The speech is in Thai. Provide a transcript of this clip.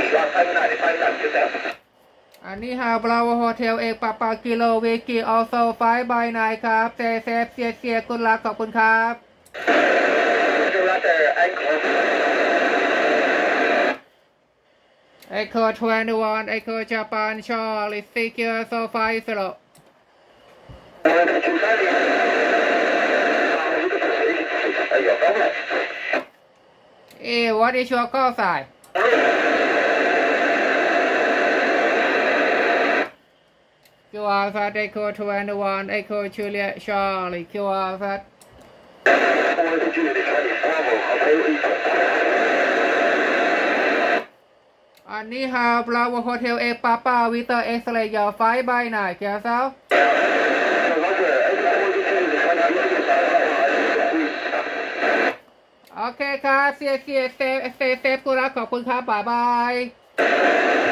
อันนี้ฮาบราวโฮเทลเอกปาปากิโลวิกิออลโซไฟบายไนครับเซเซฟเซียคุณรักขอบคุณครับEcho 21 Echo Japan Charlie Secure SO-50 What is your call sign? QR that Echo 21 Echo Juliet Charlie QR thatอันนี้ฮาบราวโฮเทลเอกปาปาวิเตอร์เอ็กซ์เรย์ยาวไฟใบหน่อยเจ้าสาวโอเคครับเซฟกูรักขอบคุณครับบ๊ายบาย